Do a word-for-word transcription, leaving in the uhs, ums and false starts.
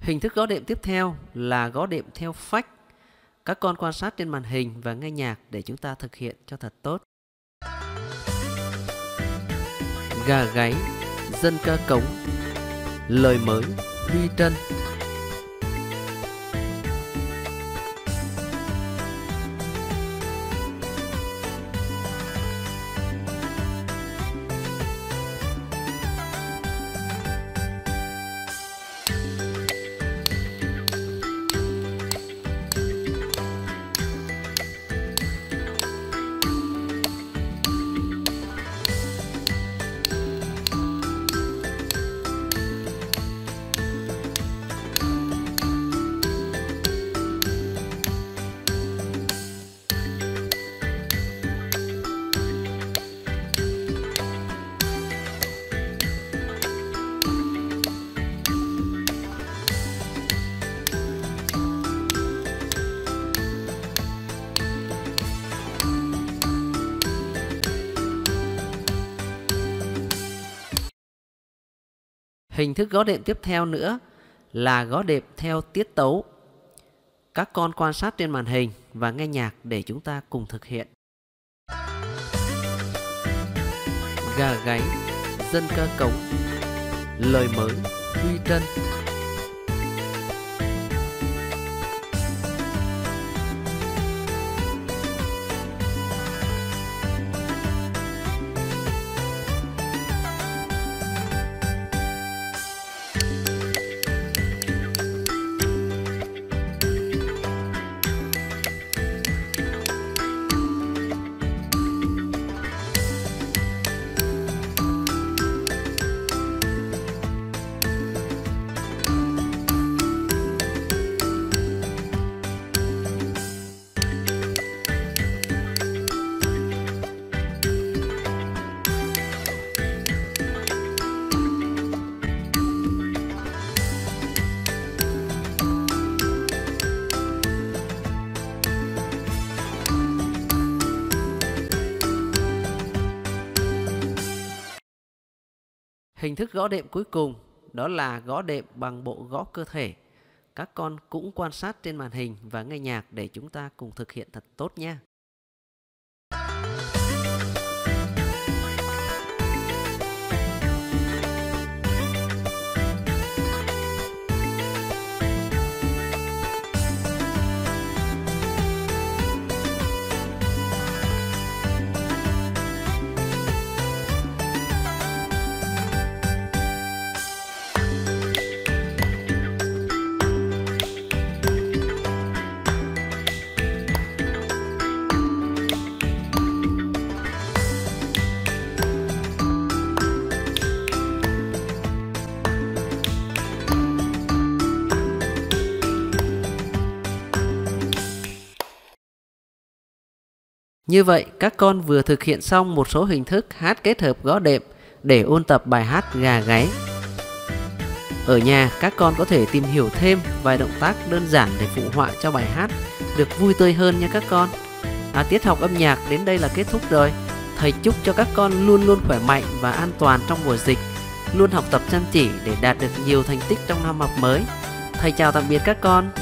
Hình thức gõ đệm tiếp theo là gõ đệm theo phách. Các con quan sát trên màn hình và nghe nhạc để chúng ta thực hiện cho thật tốt. Gà gáy, dân ca cống, lời mới, huy trân. Hình thức gõ đệm tiếp theo nữa là gõ đệm theo tiết tấu. Các con quan sát trên màn hình và nghe nhạc để chúng ta cùng thực hiện. Gà gáy, dân ca cống, lời mới, huy trân. Hình thức gõ đệm cuối cùng đó là gõ đệm bằng bộ gõ cơ thể. Các con cũng quan sát trên màn hình và nghe nhạc để chúng ta cùng thực hiện thật tốt nhé. Như vậy, các con vừa thực hiện xong một số hình thức hát kết hợp gõ đệm để ôn tập bài hát Gà gáy. Ở nhà, các con có thể tìm hiểu thêm vài động tác đơn giản để phụ họa cho bài hát được vui tươi hơn nha các con. À, tiết học âm nhạc đến đây là kết thúc rồi. Thầy chúc cho các con luôn luôn khỏe mạnh và an toàn trong mùa dịch, luôn học tập chăm chỉ để đạt được nhiều thành tích trong năm học mới. Thầy chào tạm biệt các con.